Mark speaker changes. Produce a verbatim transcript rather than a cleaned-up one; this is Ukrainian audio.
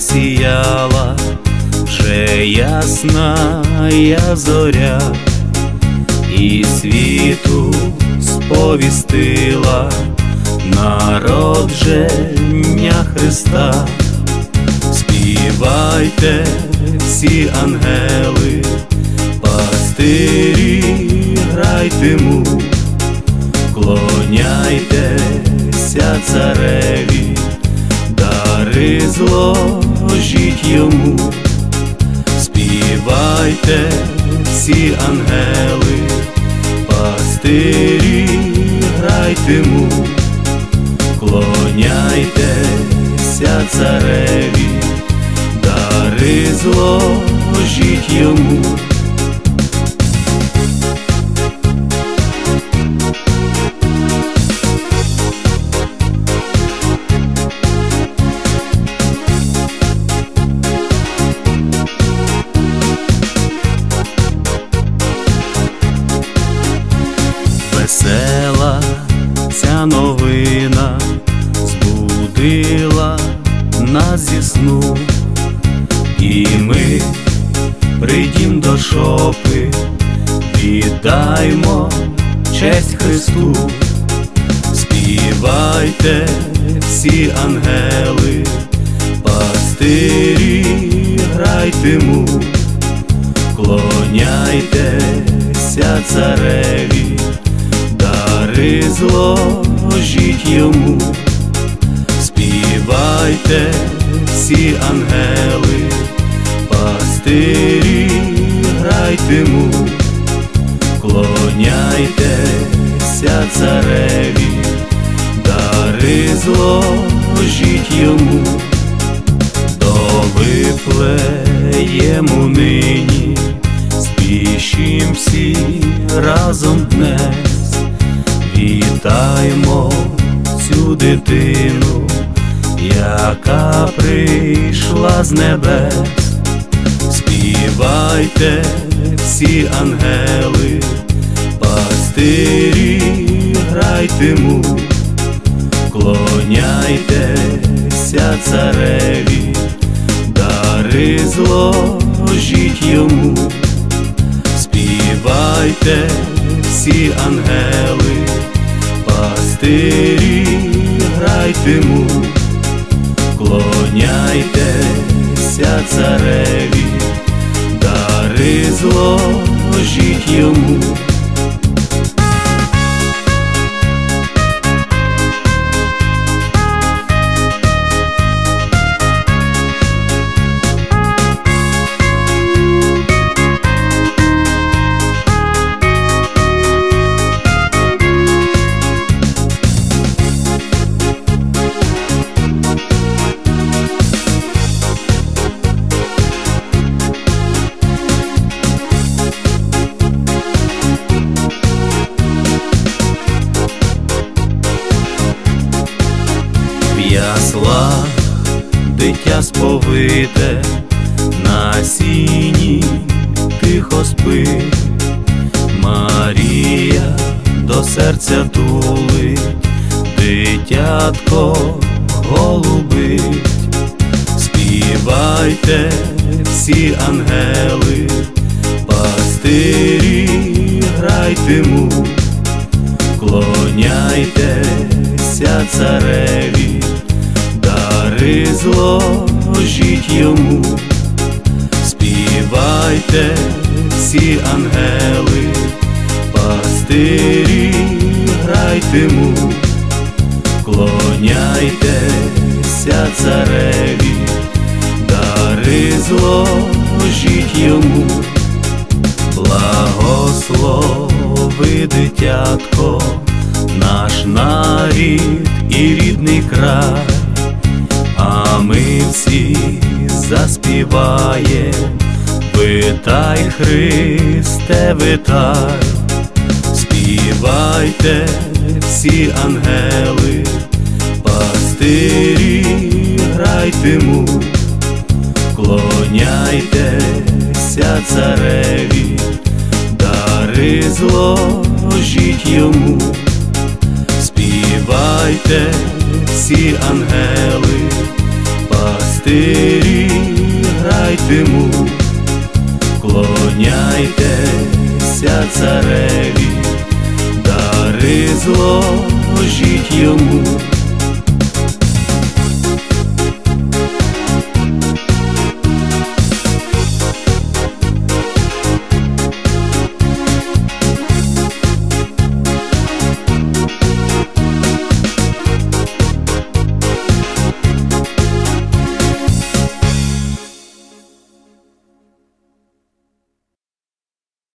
Speaker 1: засіяла вже ясна зоря, і світу сповістила народження Христа. Співайте всі ангели, пастирі грайтимуть, клоняйтеся цареві, дари зложіть йому. Співайте всі ангели, пастирі грайтимуть, клоняйтеся цареві, дари зложіть йому. Весела ця новина збудила нас зі сну, і ми прийдім до шопи, віддаймо честь Христу. Співайте всі ангели, пастирі грайтимуть, клоняйтеся цареві, дари зложіть йому. Співайте всі ангели, пастирі грайтимуть, клоняйтеся цареві, дари зложіть йому. До Вифлеєму нині спішім всі разом днес, вітаймо цю дитину, яка прийшла з небес. Співайте всі ангели, пастирі грайтимуть, клоняйтеся цареві, дари зложіть йому. Співайте всі ангели, пастирі грайтимуть, клоняйтеся цареві, дари зложіть йому. Ясла дитя сповите, на сіні тихо спить, Марія до серця тулить, дитятко голубить. Співайте всі ангели, пастирі грайтимуть, клоняйтеся цареві, дари зложіть йому. Співайте всі ангели, пастирі грайтимуть, клоняйтеся цареві, дари зложіть йому. Благослови дитятко наш нарід і рідний край, а ми всі заспіваєм: витай, Христе, витай. Співайте всі ангели, пастирі грайтимуть, клоняйтеся цареві, дари зложіть йому. Співайте всі ангели, пастирі грайтимуть, клоняйтеся цареві, дари зложіть йому.